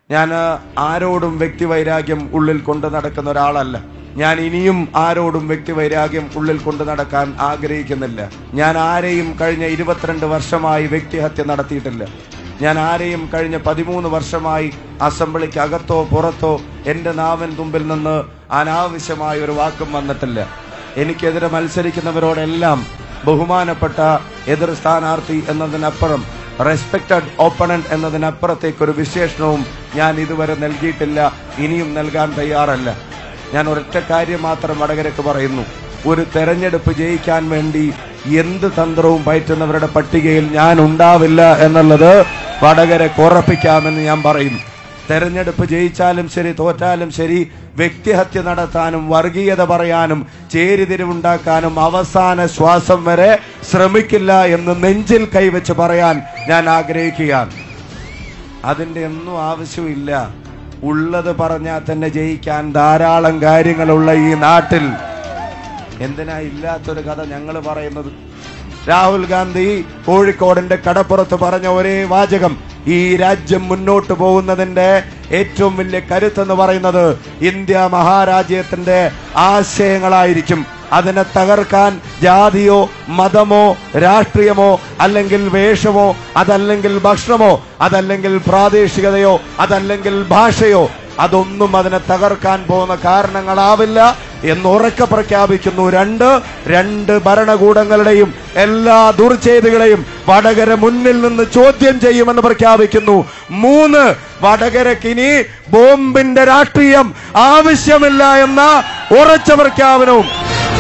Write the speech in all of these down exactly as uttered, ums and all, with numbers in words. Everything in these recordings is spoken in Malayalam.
ഞാൻ ആരോടും വ്യക്തിവൈരാഗ്യം ഉള്ളിൽ കൊണ്ട് നടക്കുന്ന ഒരാളല്ല. ഞാൻ ഇനിയും ആരോടും വ്യക്തിവൈരാഗ്യം ഉള്ളിൽ കൊണ്ട് നടക്കാൻ ആഗ്രഹിക്കുന്നില്ല. ഞാൻ ആരെയും കഴിഞ്ഞ ഇരുപത്തിരണ്ട് വർഷമായി വ്യക്തിഹത്യ നടത്തിയിട്ടില്ല. ഞാൻ ആരെയും കഴിഞ്ഞ പതിമൂന്ന് വർഷമായി അസംബ്ലിക്ക് അകത്തോ പുറത്തോ എൻ്റെ നാവിൻ തുമ്പിൽ നിന്ന് അനാവശ്യമായ ഒരു വാക്കും വന്നിട്ടില്ല. എനിക്കെതിരെ മത്സരിക്കുന്നവരോടെല്ലാം ബഹുമാനപ്പെട്ട എതിർ സ്ഥാനാർത്ഥി എന്നതിനപ്പുറം റെസ്പെക്റ്റഡ് ഓപ്പണന്റ് എന്നതിനപ്പുറത്തേക്കൊരു വിശേഷണവും ഞാൻ ഇതുവരെ നൽകിയിട്ടില്ല, ഇനിയും നൽകാൻ തയ്യാറല്ല. ഞാൻ ഒരൊറ്റ കാര്യം മാത്രം വടകരക്ക് പറയുന്നു. ഒരു തെരഞ്ഞെടുപ്പ് ജയിക്കാൻ വേണ്ടി എന്ത് തന്ത്രവും പയറ്റുന്നവരുടെ പട്ടികയിൽ ഞാൻ ഉണ്ടാവില്ല എന്നുള്ളത് വടകരക്ക് ഉറപ്പിക്കാമെന്ന് ഞാൻ പറയുന്നു. തെരഞ്ഞെടുപ്പ് ജയിച്ചാലും ശരി തോറ്റാലും ശരി വ്യക്തിഹത്യ നടത്താനും വർഗീയത പറയാനും ചേരിതിരിവുണ്ടാക്കാനും അവസാന ശ്വാസം വരെ ശ്രമിക്കില്ല എന്ന് നെഞ്ചിൽ കൈവച്ച് പറയാൻ ഞാൻ ആഗ്രഹിക്കുകയാണ്. അതിൻ്റെ ഒന്നും ആവശ്യമില്ല. ഉള്ളത് പറഞ്ഞാൽ തന്നെ ജയിക്കാൻ ധാരാളം കാര്യങ്ങളുള്ള ഈ നാട്ടിൽ എന്തിനാ ഇല്ലാത്തൊരു കഥ ഞങ്ങൾ പറയുന്നത്? രാഹുൽ ഗാന്ധി കോഴിക്കോടിന്റെ കടപ്പുറത്ത് പറഞ്ഞ ഒരേ വാചകം, ഈ രാജ്യം മുന്നോട്ട് പോകുന്നതിന്റെ ഏറ്റവും വലിയ കരുത്തെന്ന് പറയുന്നത് ഇന്ത്യ മഹാരാജ്യത്തിന്റെ ആശയങ്ങളായിരിക്കും. അതിനെ തകർക്കാൻ ജാതിയോ മതമോ രാഷ്ട്രീയമോ അല്ലെങ്കിൽ വേഷമോ അതല്ലെങ്കിൽ ഭക്ഷണമോ അതല്ലെങ്കിൽ പ്രാദേശികതയോ അതല്ലെങ്കിൽ ഭാഷയോ അതൊന്നും അതിനെ തകർക്കാൻ പോകുന്ന കാരണങ്ങളാവില്ല എന്ന് ഉറക്കെ പ്രഖ്യാപിക്കുന്നു. രണ്ട് രണ്ട് ഭരണകൂടങ്ങളുടെയും എല്ലാ ദുർചെയ്തികളെയും വടകര മുന്നിൽ നിന്ന് ചോദ്യം ചെയ്യുമെന്ന് പ്രഖ്യാപിക്കുന്നു. മൂന്ന്, വടകരക്കിനി ബോംബിന്റെ രാഷ്ട്രീയം ആവശ്യമില്ല എന്ന ഉറച്ച പ്രഖ്യാപനവും.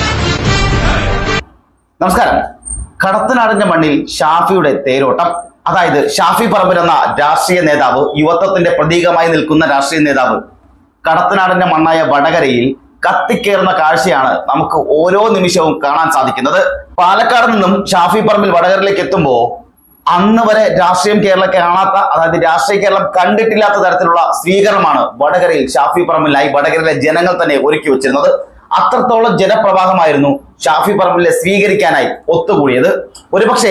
നമസ്കാരം. കടത്തനാടിന്റെ മണ്ണിൽ ഷാഫിയുടെ തേരോട്ടം. അതായത് ഷാഫി പറമ്പിൽ എന്ന രാഷ്ട്രീയ നേതാവ്, യുവത്വത്തിന്റെ പ്രതീകമായി നിൽക്കുന്ന രാഷ്ട്രീയ നേതാവ് കടത്തനാടിന്റെ മണ്ണായ വടകരയിൽ കത്തിക്കേറുന്ന കാഴ്ചയാണ് നമുക്ക് ഓരോ നിമിഷവും കാണാൻ സാധിക്കുന്നത്. പാലക്കാട് നിന്നും ഷാഫി പറമ്പിൽ വടകരയിലേക്ക് എത്തുമ്പോൾ അന്ന് വരെ രാഷ്ട്രീയം കേരളം കാണാത്ത, അതായത് രാഷ്ട്രീയ കേരളം കണ്ടിട്ടില്ലാത്ത തരത്തിലുള്ള സ്വീകരണമാണ് വടകരയിൽ ഷാഫി പറമ്പിലായി വടകരയിലെ ജനങ്ങൾ തന്നെ ഒരുക്കി വെച്ചിരുന്നത്. അത്രത്തോളം ജനപ്രവാഹമായിരുന്നു ഷാഫി പറമ്പിലെ സ്വീകരിക്കാനായി ഒത്തുകൂടിയത്. ഒരുപക്ഷെ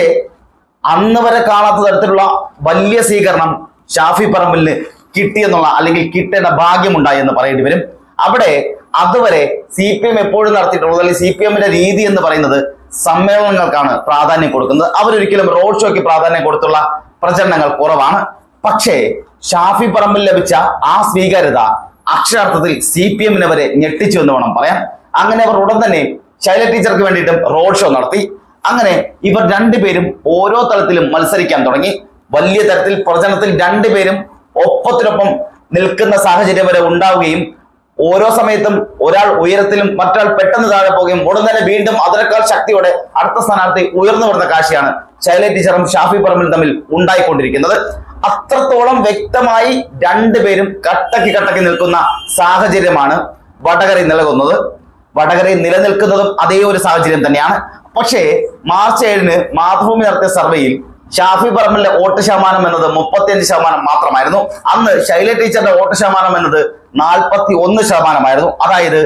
അന്ന് വരെ കാണാത്ത തരത്തിലുള്ള വലിയ സ്വീകരണം ഷാഫി പറമ്പിലിന് കിട്ടിയെന്നുള്ള, അല്ലെങ്കിൽ കിട്ടേണ്ട ഭാഗ്യമുണ്ടായി എന്ന് പറയേണ്ടി വരും. അവിടെ അതുവരെ സി പി എം എപ്പോഴും നടത്തിയിട്ടുള്ളത്, അല്ലെങ്കിൽ സി പി എമ്മിന്റെ രീതി എന്ന് പറയുന്നത് സമ്മേളനങ്ങൾക്കാണ് പ്രാധാന്യം കൊടുക്കുന്നത്. അവരൊരിക്കലും റോഡ് ഷോയ്ക്ക് പ്രാധാന്യം കൊടുത്തുള്ള പ്രചരണങ്ങൾ കുറവാണ്. പക്ഷേ ഷാഫി പറമ്പിൽ ലഭിച്ച ആ സ്വീകാര്യത അക്ഷരാർത്ഥത്തിൽ സി പി എമ്മിനെ വരെ ഞെട്ടിച്ചു എന്ന് വേണം പറയാൻ. അങ്ങനെ അവർ ഉടൻ തന്നെ ശൈല ടീച്ചർക്ക് വേണ്ടിയിട്ടും റോഡ് ഷോ നടത്തി. അങ്ങനെ ഇവർ രണ്ടുപേരും ഓരോ തലത്തിലും മത്സരിക്കാൻ തുടങ്ങി. വലിയ തരത്തിൽ പ്രചരണത്തിൽ രണ്ടുപേരും ഒപ്പത്തിനൊപ്പം നിൽക്കുന്ന സാഹചര്യം വരെ ഉണ്ടാവുകയും ഓരോ സമയത്തും ഒരാൾ ഉയരത്തിലും മറ്റൊരാൾ പെട്ടെന്ന് താഴെ പോവുകയും ഉടൻ തന്നെ വീണ്ടും അതിനേക്കാൾ ശക്തിയോടെ അടുത്ത സ്ഥാനാർത്ഥി ഉയർന്നു വരുന്ന കാഴ്ചയാണ് ശൈല ടീച്ചറും ഷാഫി പറമ്പിലും തമ്മിൽ ഉണ്ടായിക്കൊണ്ടിരിക്കുന്നത്. അത്രത്തോളം വ്യക്തമായി രണ്ടുപേരും കട്ടക്കി കട്ടക്കി നിൽക്കുന്ന സാഹചര്യമാണ് വടകരയിൽ നിലകൊന്നത്. വടകരയിൽ നിലനിൽക്കുന്നതും അതേ ഒരു സാഹചര്യം തന്നെയാണ്. പക്ഷേ മാർച്ച് ഏഴിന് മാതൃഭൂമി നടത്തിയ സർവേയിൽ ഷാഫി പറമ്പിലെ വോട്ട് ശതമാനം എന്നത് മുപ്പത്തിയഞ്ച് ശതമാനം മാത്രമായിരുന്നു. അന്ന് ശൈല ടീച്ചറുടെ വോട്ട് ശതമാനം എന്നത് നാൽപ്പത്തി ഒന്ന് ശതമാനമായിരുന്നു. അതായത്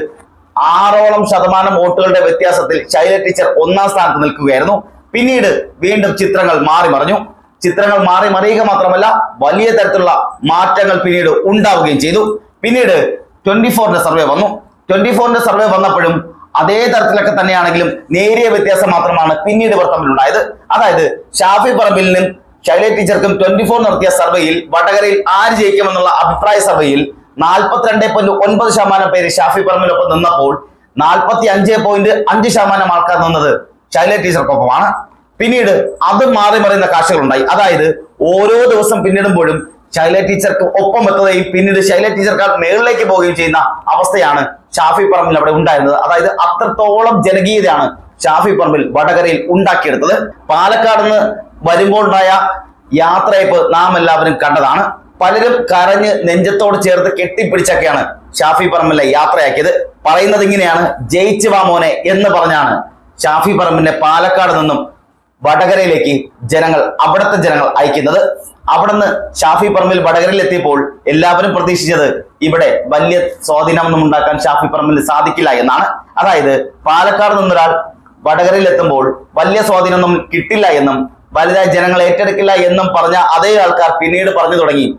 ആറോളം ശതമാനം വോട്ടുകളുടെ വ്യത്യാസത്തിൽ ശൈല ടീച്ചർ ഒന്നാം സ്ഥാനത്ത് നിൽക്കുകയായിരുന്നു. പിന്നീട് വീണ്ടും ചിത്രങ്ങൾ മാറി മറിഞ്ഞു. ചിത്രങ്ങൾ മാറി മറിയുക മാത്രമല്ല, വലിയ തരത്തിലുള്ള മാറ്റങ്ങൾ പിന്നീട് ഉണ്ടാവുകയും ചെയ്തു. പിന്നീട് ട്വന്റി ഫോറിന്റെ സർവേ വന്നു. ട്വന്റി ഫോറിന്റെ സർവേ വന്നപ്പോഴും അതേ തരത്തിലൊക്കെ തന്നെയാണെങ്കിലും നേരിയ വ്യത്യാസം മാത്രമാണ് പിന്നീട് ഇവർ തമ്മിലുണ്ടായത്. അതായത് ഷാഫി പറമ്പിലിനും ശൈല ടീച്ചർക്കും ട്വന്റി ഫോർ നടത്തിയ സർവേയിൽ വടകരയിൽ ആര് ജയിക്കുമെന്നുള്ള അഭിപ്രായ സർവേയിൽ നാൽപ്പത്തിരണ്ട് പോയിന്റ് ഒൻപത് ശതമാനം പേര് ഷാഫി പറമ്പിലൊപ്പം നിന്നപ്പോൾ നാൽപ്പത്തി അഞ്ച് പോയിന്റ് അഞ്ച് ശതമാനം ആൾക്കാർ നിന്നത് ശൈല ടീച്ചർക്കൊപ്പമാണ്. പിന്നീട് അത് മാറി മറിയുന്ന കാഴ്ചകളുണ്ടായി. അതായത് ഓരോ ദിവസം പിന്നിടുമ്പോഴും ശൈല ടീച്ചർക്ക് ഒപ്പം എത്തുകയും പിന്നീട് ശൈല ടീച്ചർക്കാൾ മേളിലേക്ക് പോവുകയും ചെയ്യുന്ന അവസ്ഥയാണ് ഷാഫി പറമ്പിൽ അവിടെ ഉണ്ടായിരുന്നത്. അതായത് അത്രത്തോളം ജനകീയതയാണ് ഷാഫി പറമ്പിൽ വടകരയിൽ ഉണ്ടാക്കിയെടുത്തത്. പാലക്കാട് നിന്ന് വരുമ്പോൾ ഉണ്ടായ യാത്രയപ്പ് നാം എല്ലാവരും കണ്ടതാണ്. പലരും കരഞ്ഞ് നെഞ്ചത്തോട് ചേർത്ത് കെട്ടിപ്പിടിച്ചൊക്കെയാണ് ഷാഫി പറമ്പിലെ യാത്രയാക്കിയത്. പറയുന്നത് ഇങ്ങനെയാണ്, ജയിച്ചു വാ മോനെ എന്ന് പറഞ്ഞാണ് ഷാഫി പറമ്പിന്റെ പാലക്കാട് നിന്നും വടകരയിലേക്ക് ജനങ്ങൾ, അവിടുത്തെ ജനങ്ങൾ അയക്കുന്നത്. അവിടുന്ന് ഷാഫി പറമ്പിൽ വടകരയിൽ എത്തിയപ്പോൾ എല്ലാവരും പ്രതീക്ഷിച്ചത് ഇവിടെ വലിയ സ്വാധീനമൊന്നും ഉണ്ടാക്കാൻ ഷാഫി പറമ്പിൽ സാധിക്കില്ല എന്നാണ്. അതായത് പാലക്കാട് നിന്നൊരാൾ വടകരയിൽ എത്തുമ്പോൾ വലിയ സ്വാധീനമൊന്നും കിട്ടില്ല എന്നും വലുതായി ജനങ്ങൾ ഏറ്റെടുക്കില്ല എന്നും പറഞ്ഞ അതേ ആൾക്കാർ പിന്നീട് പറഞ്ഞു തുടങ്ങി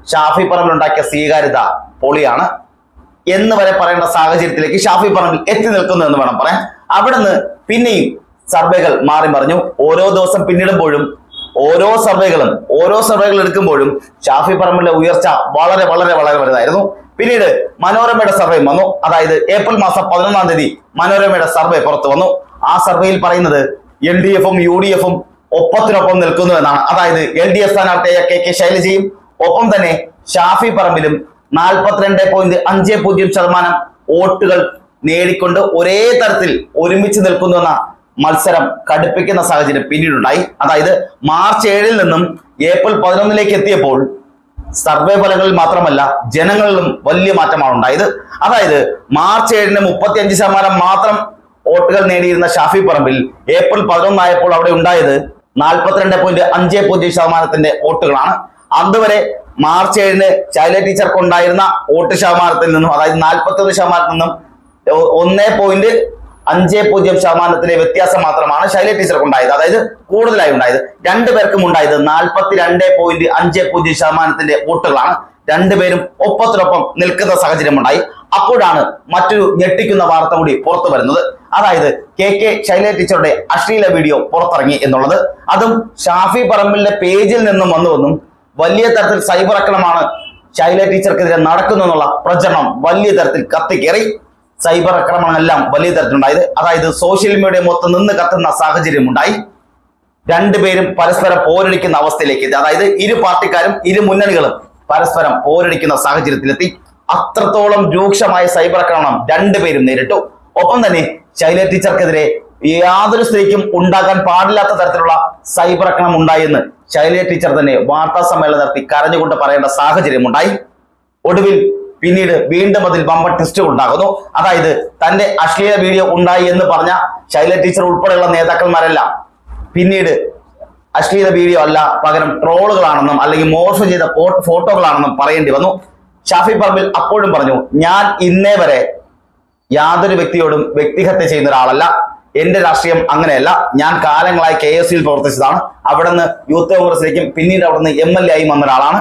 ഷാഫി പറമ്പിൽ ഉണ്ടാക്കിയ സ്വീകാര്യത പൊളിയാണ് എന്ന് വരെ പറയേണ്ട സാഹചര്യത്തിലേക്ക് ഷാഫി പറമ്പിൽ എത്തി നിൽക്കുന്നു എന്ന് വേണം പറയാൻ. അവിടുന്ന് പിന്നെയും സർവേകൾ മാറി മറിഞ്ഞു. ഓരോ ദിവസം പിന്നിടുമ്പോഴും ഓരോ സർവേകളും ഓരോ സർവേകൾ എടുക്കുമ്പോഴും ഷാഫി പറമ്പിലെ ഉയർച്ച വളരെ വളരെ വളരെ വലുതായിരുന്നു. പിന്നീട് മനോരമയുടെ സർവേ വന്നു. അതായത് ഏപ്രിൽ മാസം പതിനൊന്നാം തീയതി മനോരമയുടെ സർവേ പുറത്തു വന്നു. ആ സർവേയിൽ പറയുന്നത് എൽ ഡി എഫും യു ഡി എഫും ഒപ്പത്തിനൊപ്പം നിൽക്കുന്നു എന്നാണ്. അതായത് എൽ ഡി എഫ് സ്ഥാനാർത്ഥിയായ കെ കെ ശൈലജയും ഒപ്പം തന്നെ ഷാഫി പറമ്പിലും നാൽപ്പത്തിരണ്ട് പോയിന്റ് അഞ്ച് പൂജ്യം ശതമാനം വോട്ടുകൾ നേടിക്കൊണ്ട് ഒരേ തരത്തിൽ ഒരുമിച്ച് നിൽക്കുന്നു എന്ന മത്സരം കടുപ്പിക്കുന്ന സാഹചര്യം പിന്നീടുണ്ടായി. അതായത് മാർച്ച് ഏഴിൽ നിന്നും ഏപ്രിൽ പതിനൊന്നിലേക്ക് എത്തിയപ്പോൾ സർവേ ഫലങ്ങളിൽ മാത്രമല്ല ജനങ്ങളിലും വലിയ മാറ്റമാണ് ഉണ്ടായത്. അതായത് മാർച്ച് ഏഴിന് മുപ്പത്തി അഞ്ച് ശതമാനം മാത്രം വോട്ടുകൾ നേടിയിരുന്ന ഷാഫി പറമ്പിൽ ഏപ്രിൽ പതിനൊന്നായപ്പോൾ അവിടെ ഉണ്ടായത് നാൽപ്പത്തിരണ്ട് പോയിന്റ് അഞ്ച് പൂജ്യം ശതമാനത്തിന്റെ വോട്ടുകളാണ്. അതുവരെ മാർച്ച് ഏഴിന് ശൈല ടീച്ചർക്ക് ഉണ്ടായിരുന്ന വോട്ട് ശതമാനത്തിൽ നിന്നും അതായത് നാൽപ്പത്തി ഒന്ന് ശതമാനത്തിൽ നിന്നും ഒന്നേ പോയിന്റ് അഞ്ച് പൂജ്യം ശതമാനത്തിലെ വ്യത്യാസം മാത്രമാണ് ശൈല ടീച്ചർക്ക് ഉണ്ടായത്. അതായത് കൂടുതലായി ഉണ്ടായത്. രണ്ടു പേർക്കും ഉണ്ടായത് നാൽപ്പത്തി രണ്ട് പോയിന്റ് അഞ്ച് പൂജ്യം ശതമാനത്തിന്റെ വോട്ടുകളാണ്. രണ്ടുപേരും ഒപ്പത്തിനൊപ്പം നിൽക്കുന്ന സാഹചര്യം ഉണ്ടായി. അപ്പോഴാണ് മറ്റൊരു ഞെട്ടിക്കുന്ന വാർത്ത കൂടി പുറത്തു വരുന്നത്. അതായത് കെ കെ ശൈല ടീച്ചറുടെ അശ്ലീല വീഡിയോ പുറത്തിറങ്ങി എന്നുള്ളത്. അതും ഷാഫി പറമ്പിലിന്റെ പേജിൽ നിന്നും വന്നുവെന്നും വലിയ തരത്തിൽ സൈബർ ആക്രമണമാണ് ശൈല ടീച്ചർക്കെതിരെ നടക്കുന്നു എന്നുള്ള പ്രചരണം വലിയ തരത്തിൽ കത്തിക്കേറി. സൈബർ ആക്രമണമെല്ലാം വലിയ തരത്തിലുണ്ടായത്. അതായത് സോഷ്യൽ മീഡിയ മൊത്തം നിന്ന് കത്തുന്ന സാഹചര്യം ഉണ്ടായി. രണ്ടുപേരും പരസ്പരം പോരടിക്കുന്ന അവസ്ഥയിലേക്ക് എത്തി. അതായത് ഇരു പാർട്ടിക്കാരും ഇരു മുന്നണികളും പരസ്പരം പോരടിക്കുന്ന സാഹചര്യത്തിലെത്തി. അത്രത്തോളം രൂക്ഷമായ സൈബർ ആക്രമണം രണ്ടുപേരും നേരിട്ടു. ഒപ്പം തന്നെ ശൈല ടീച്ചർക്കെതിരെ യാതൊരു സ്ത്രീക്കും ഉണ്ടാകാൻ പാടില്ലാത്ത തരത്തിലുള്ള സൈബർ ആക്രമണം ഉണ്ടായെന്ന് ശൈല ടീച്ചർ തന്നെ വാർത്താ സമ്മേളനം നടത്തി കരഞ്ഞുകൊണ്ട് പറയേണ്ട സാഹചര്യം ഉണ്ടായി. ഒടുവിൽ പിന്നീട് വീണ്ടും അതിൽ വമ്പൻ ട്വിസ്റ്റുകൾ ഉണ്ടാകുന്നു. അതായത് തന്റെ അശ്ലീല വീഡിയോ ഉണ്ടായി എന്ന് പറഞ്ഞ ശൈല ടീച്ചർ ഉൾപ്പെടെയുള്ള നേതാക്കന്മാരെല്ലാം പിന്നീട് അശ്ലീല വീഡിയോ അല്ല, പകരം ട്രോളുകളാണെന്നും അല്ലെങ്കിൽ മോർഫ് ചെയ്ത ഫോട്ടോകളാണെന്നും പറയേണ്ടി വന്നു. ഷാഫി പറമ്പിൽ അപ്പോഴും പറഞ്ഞു, ഞാൻ ഇന്നേ വരെ യാതൊരു വ്യക്തിയോടും വ്യക്തിഹത്യ ചെയ്യുന്ന ഒരാളല്ല. എന്റെ രാഷ്ട്രീയം അങ്ങനെയല്ല. ഞാൻ കാലങ്ങളായി കെ എസ് സിയിൽ പ്രവർത്തിച്ചതാണ്. അവിടെ നിന്ന് യൂത്ത് കോൺഗ്രസിലേക്കും പിന്നീട് അവിടെ നിന്ന് എം എൽ എ ആയി വന്ന ഒരാളാണ്.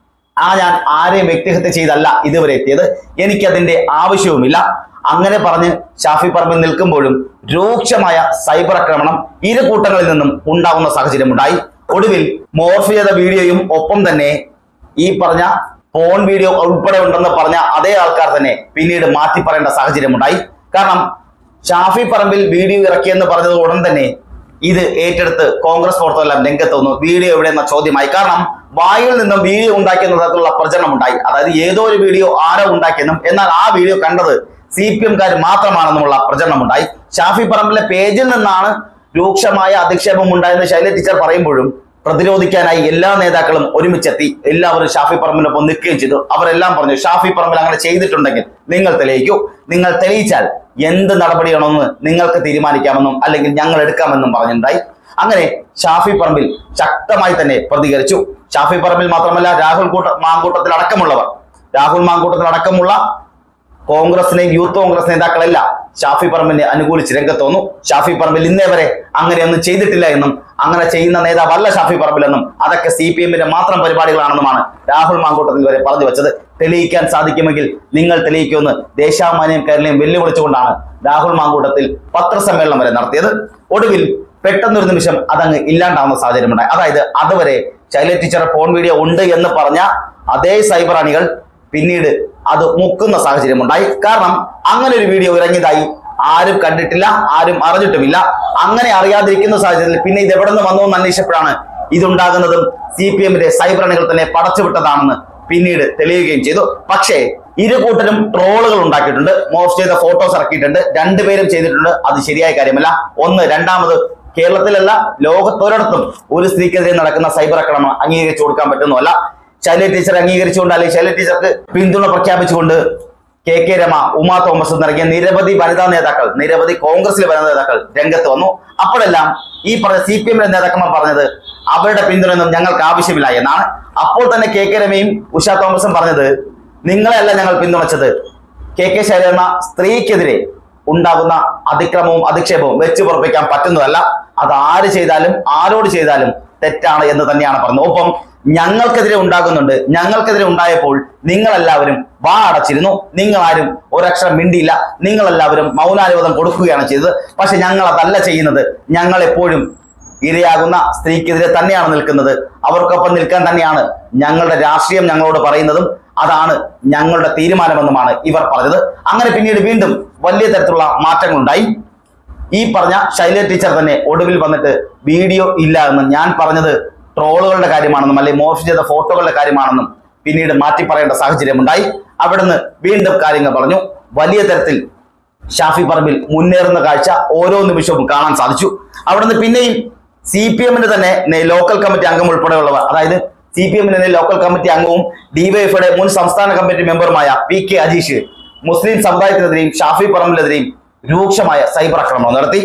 ആ ഞാൻ ആരെയും വ്യക്തിഹത്യ ചെയ്തല്ല ഇതുവരെ എത്തിയത്. എനിക്കതിന്റെ ആവശ്യവുമില്ല. അങ്ങനെ പറഞ്ഞ് ഷാഫി പറമ്പിൽ നിൽക്കുമ്പോഴും രൂക്ഷമായ സൈബർ ആക്രമണം ഇരു കൂട്ടങ്ങളിൽ നിന്നും ഉണ്ടാകുന്ന സാഹചര്യം ഉണ്ടായി. ഒടുവിൽ മോർഫ് ചെയ്ത വീഡിയോയും ഒപ്പം തന്നെ ഈ പറഞ്ഞ ഫോൺ വീഡിയോ ഉൾപ്പെടെ ഉണ്ടെന്ന് പറഞ്ഞ അതേ ആൾക്കാർ തന്നെ പിന്നീട് മാറ്റി പറയേണ്ട സാഹചര്യം ഉണ്ടായി. കാരണം ഷാഫി പറമ്പിൽ വീഡിയോ ഇറക്കിയെന്ന് പറഞ്ഞത് ഉടൻ തന്നെ ഇത് ഏറ്റെടുത്ത് കോൺഗ്രസ് പ്രവർത്തകരെല്ലാം രംഗത്ത് വന്നു. വീഡിയോ എവിടെ എന്ന ചോദ്യമായി. കാരണം വായിൽ നിന്നും വീഡിയോ ഉണ്ടാക്കിയെന്ന തരത്തിലുള്ള പ്രചരണം ഉണ്ടായി. അതായത് ഏതോ ഒരു വീഡിയോ ആരോ ഉണ്ടാക്കിയെന്നും എന്നാൽ ആ വീഡിയോ കണ്ടത് സി പി എംകാർ മാത്രമാണെന്നുമുള്ള പ്രചരണം ഉണ്ടായി. ഷാഫി പറമ്പിലെ പേജിൽ നിന്നാണ് രൂക്ഷമായ അധിക്ഷേപം ഉണ്ടായെന്ന് ശൈല ടീച്ചർ പറയുമ്പോഴും പ്രതിരോധിക്കാനായി എല്ലാ നേതാക്കളും ഒരുമിച്ചെത്തി. എല്ലാവരും ഷാഫി പറമ്പിനൊപ്പം നിൽക്കുകയും ചെയ്തു. അവരെല്ലാം പറഞ്ഞു, ഷാഫി പറമ്പിൽ അങ്ങനെ ചെയ്തിട്ടുണ്ടെങ്കിൽ നിങ്ങൾ തെളിയിക്കൂ. നിങ്ങൾ തെളിയിച്ചാൽ എന്ത് നടപടിയാണെന്ന് നിങ്ങൾക്ക് തീരുമാനിക്കാമെന്നും അല്ലെങ്കിൽ ഞങ്ങൾ എടുക്കാമെന്നും പറഞ്ഞിട്ടുണ്ടായി. അങ്ങനെ ഷാഫി പറമ്പിൽ ശക്തമായി തന്നെ പ്രതികരിച്ചു. ഷാഫി പറമ്പിൽ മാത്രമല്ല, രാഹുൽ കൂട്ട മാങ്കൂട്ടത്തിൽ അടക്കമുള്ളവർ രാഹുൽ മാങ്കൂട്ടത്തിൽ അടക്കമുള്ള കോൺഗ്രസിനെയും യൂത്ത് കോൺഗ്രസ് നേതാക്കളെല്ലാം ഷാഫി പറമ്പിനെ അനുകൂലിച്ച് രംഗത്ത് വന്നു. ഷാഫി പറമ്പിൽ ഇന്നേ വരെ അങ്ങനെയൊന്നും ചെയ്തിട്ടില്ല എന്നും അങ്ങനെ ചെയ്യുന്ന നേതാവല്ല ഷാഫി പറമ്പിലെന്നും അതൊക്കെ സി പി എമ്മിന്റെ മാത്രം പരിപാടികളാണെന്നുമാണ് രാഹുൽ മാങ്കൂട്ടത്തിൽ വരെ പറഞ്ഞു വെച്ചത്. തെളിയിക്കാൻ സാധിക്കുമെങ്കിൽ നിങ്ങൾ തെളിയിക്കുമെന്ന് ദേശാഭിമാനിയും കേരളയും വെല്ലുവിളിച്ചുകൊണ്ടാണ് രാഹുൽ മാങ്കൂട്ടത്തിൽ പത്രസമ്മേളനം വരെ നടത്തിയത്. ഒടുവിൽ പെട്ടെന്നൊരു നിമിഷം അതങ്ങ് ഇല്ലാണ്ടാവുന്ന സാഹചര്യമുണ്ടായി. അതായത് അതുവരെ ശൈല ടീച്ചറുടെ ഫോൺ വീഡിയോ ഉണ്ട് എന്ന് പറഞ്ഞ അതേ സൈബർ അണികൾ പിന്നീട് അത് മുക്കുന്ന സാഹചര്യം ഉണ്ടായി. കാരണം അങ്ങനെ ഒരു വീഡിയോ ഇറങ്ങിയതായി ആരും കണ്ടിട്ടില്ല, ആരും അറിഞ്ഞിട്ടുമില്ല. അങ്ങനെ അറിയാതിരിക്കുന്ന സാഹചര്യത്തിൽ പിന്നെ ഇത് എവിടെ നിന്ന് വന്നു എന്ന് അന്വേഷിച്ചപ്പോഴാണ് ഇതുണ്ടാകുന്നതും സി പി എമ്മിന്റെ സൈബർ അണികൾ തന്നെ പടച്ചുവിട്ടതാണെന്ന് പിന്നീട് തെളിയുകയും ചെയ്തു. പക്ഷേ ഇരു കൂട്ടരും ട്രോളുകൾ ഉണ്ടാക്കിയിട്ടുണ്ട്, മോർഫ് ചെയ്ത ഫോട്ടോസ് ഇറക്കിയിട്ടുണ്ട്. രണ്ടുപേരും ചെയ്തിട്ടുണ്ട്. അത് ശരിയായ കാര്യമല്ല. ഒന്ന് രണ്ടാമത് കേരളത്തിലല്ല ലോകത്തൊരിടത്തും ഒരു സ്ത്രീക്കെതിരെ നടക്കുന്ന സൈബർ ആക്രമണം അംഗീകരിച്ചു കൊടുക്കാൻ പറ്റുന്നതല്ല. ശൈല ടീച്ചർ അംഗീകരിച്ചുകൊണ്ട് അല്ലെങ്കിൽ ശൈല ടീച്ചർക്ക് പിന്തുണ പ്രഖ്യാപിച്ചുകൊണ്ട് കെ കെ രമ, ഉമാ തോമസ് തുടങ്ങിയ നിരവധി വനിതാ നേതാക്കൾ, നിരവധി കോൺഗ്രസിലെ വനിതാ നേതാക്കൾ രംഗത്ത് വന്നു. അപ്പോഴെല്ലാം ഈ പറഞ്ഞ സി പി എമ്മിലെ നേതാക്കന്മാർ പറഞ്ഞത് അവരുടെ പിന്തുണയൊന്നും ഞങ്ങൾക്ക് ആവശ്യമില്ല എന്നാണ്. അപ്പോൾ തന്നെ കെ കെ രമയും ഉഷ തോമസും പറഞ്ഞത് നിങ്ങളെയല്ല ഞങ്ങൾ പിന്തുണച്ചത്, കെ കെ ശൈല എന്ന സ്ത്രീക്കെതിരെ ഉണ്ടാകുന്ന അതിക്രമവും അധിക്ഷേപവും വെച്ച് പുറപ്പിക്കാൻ പറ്റുന്നതല്ല. അത് ആര് ചെയ്താലും ആരോട് ചെയ്താലും തെറ്റാണ് എന്ന് തന്നെയാണ് പറഞ്ഞത്. ഒപ്പം ഞങ്ങൾക്കെതിരെ ഉണ്ടാകുന്നുണ്ട്. ഞങ്ങൾക്കെതിരെ ഉണ്ടായപ്പോൾ നിങ്ങളെല്ലാവരും വാ അടച്ചിരുന്നു. നിങ്ങൾ ആരും ഒരക്ഷരം മിണ്ടിയില്ല. നിങ്ങളെല്ലാവരും മൗനാനുവാദം കൊടുക്കുകയാണ് ചെയ്തത്. പക്ഷെ ഞങ്ങൾ അതല്ല ചെയ്യുന്നത്. ഞങ്ങൾ എപ്പോഴും ഇരയാകുന്ന സ്ത്രീക്കെതിരെ തന്നെയാണ് നിൽക്കുന്നത്. അവർക്കൊപ്പം നിൽക്കാൻ തന്നെയാണ് ഞങ്ങളുടെ രാഷ്ട്രീയം ഞങ്ങളോട് പറയുന്നതും അതാണ് ഞങ്ങളുടെ തീരുമാനമെന്നുമാണ് ഇവർ പറഞ്ഞത്. അങ്ങനെ പിന്നീട് വീണ്ടും വലിയ തരത്തിലുള്ള മാറ്റങ്ങളുണ്ടായി. ഈ പറഞ്ഞ ശൈല ടീച്ചർ തന്നെ ഒടുവിൽ വന്നിട്ട് വീഡിയോ ഇല്ല എന്നും ഞാൻ പറഞ്ഞത് ട്രോളുകളുടെ കാര്യമാണെന്നും അല്ലെങ്കിൽ മോശം ചെയ്ത ഫോട്ടോകളുടെ കാര്യമാണെന്നും പിന്നീട് മാറ്റി പറയേണ്ട സാഹചര്യം ഉണ്ടായി. അവിടുന്ന് വീണ്ടും കാര്യങ്ങൾ പറഞ്ഞു. വലിയ തരത്തിൽ ഷാഫി പറമ്പിൽ മുന്നേറുന്ന കാഴ്ച ഓരോ നിമിഷവും കാണാൻ സാധിച്ചു. അവിടുന്ന് പിന്നെയും സി പി എമ്മിന്റെ തന്നെ ലോക്കൽ കമ്മിറ്റി അംഗം ഉൾപ്പെടെയുള്ളവർ, അതായത് സി പി എമ്മിന്റെ ലോക്കൽ കമ്മിറ്റി അംഗവും ഡിവൈഎഫ്ഐയുടെ മുൻ സംസ്ഥാന കമ്മിറ്റി മെമ്പറുമായ പി കെ അജീഷ് മുസ്ലിം സമുദായത്തിനെതിരെയും ഷാഫി പറമ്പിലെതിരെയും രൂക്ഷമായ സൈബർ ആക്രമണം നടത്തി.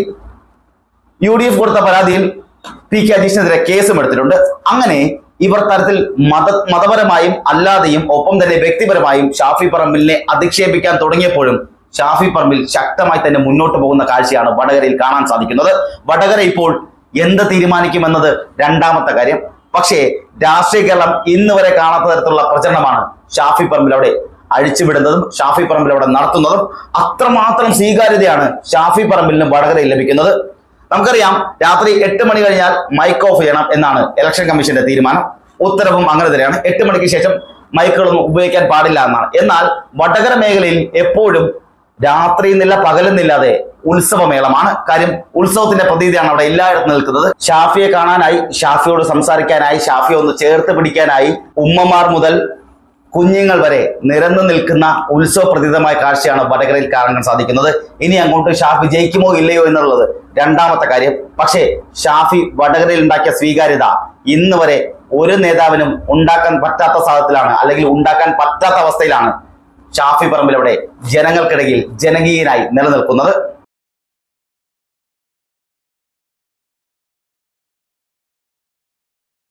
യു ഡി എഫ് കൊടുത്ത പരാതിയിൽ പി കെ അജീഷിനെതിരെ കേസും എടുത്തിട്ടുണ്ട്. അങ്ങനെ ഇവർ തരത്തിൽ മത മതപരമായും അല്ലാതെയും ഒപ്പം തന്നെ വ്യക്തിപരമായും ഷാഫി പറമ്പിലിനെ അധിക്ഷേപിക്കാൻ തുടങ്ങിയപ്പോഴും ഷാഫി പറമ്പിൽ ശക്തമായി തന്നെ മുന്നോട്ട് പോകുന്ന കാഴ്ചയാണ് വടകരയിൽ കാണാൻ സാധിക്കുന്നത്. വടകര ഇപ്പോൾ എന്ത് തീരുമാനിക്കുമെന്നത് രണ്ടാമത്തെ കാര്യം. പക്ഷേ രാഷ്ട്രീയ കേരളം ഇന്ന് വരെ കാണാത്ത തരത്തിലുള്ള പ്രചരണമാണ് ഷാഫി പറമ്പിൽ അവിടെ അഴിച്ചുവിടുന്നതും ഷാഫി പറമ്പിൽ അവിടെ നടത്തുന്നതും. അത്രമാത്രം സ്വീകാര്യതയാണ് ഷാഫി പറമ്പിലിന് വടകരയിൽ ലഭിക്കുന്നത്. നമുക്കറിയാം, രാത്രി എട്ട് മണി കഴിഞ്ഞാൽ മൈക്ക് ഓഫ് ചെയ്യണം എന്നാണ് ഇലക്ഷൻ കമ്മീഷന്റെ തീരുമാനം. ഉത്തരവും അങ്ങനെ തന്നെയാണ്. എട്ട് മണിക്ക് ശേഷം മൈക്കുകളൊന്നും ഉപയോഗിക്കാൻ പാടില്ല എന്നാണ്. എന്നാൽ വടകര മേഖലയിൽ എപ്പോഴും രാത്രിയെന്നില്ല പകലെന്നില്ലാതെ ഉത്സവമേളമാണ്. കാര്യം ഉത്സവത്തിന്റെ പ്രതീതിയാണ് അവിടെ എല്ലായിടത്തും നിൽക്കുന്നത്. ഷാഫിയെ കാണാനായി, ഷാഫിയോട് സംസാരിക്കാനായി, ഷാഫിയെ ഒന്ന് ചേർത്ത് പിടിക്കാനായി ഉമ്മമാർ മുതൽ കുഞ്ഞുങ്ങൾ വരെ നിരന്നു നിൽക്കുന്ന ഉത്സവ പ്രതീതമായ കാഴ്ചയാണ് വടകരയിൽ കാണാൻ സാധിക്കുന്നത്. ഇനി അങ്ങോട്ട് ഷാഫി ജയിക്കുമോ ഇല്ലയോ എന്നുള്ളത് രണ്ടാമത്തെ കാര്യം. പക്ഷേ ഷാഫി വടകരയിൽ ഉണ്ടാക്കിയ സ്വീകാര്യത ഇന്ന് വരെ ഒരു നേതാവിനും ഉണ്ടാക്കാൻ പറ്റാത്ത സാഹചര്യത്തിലാണ്, അല്ലെങ്കിൽ ഉണ്ടാക്കാൻ പറ്റാത്ത അവസ്ഥയിലാണ് ഷാഫി പറമ്പിൽ അവിടെ ജനങ്ങൾക്കിടയിൽ ജനകീയനായി നിലനിൽക്കുന്നത്.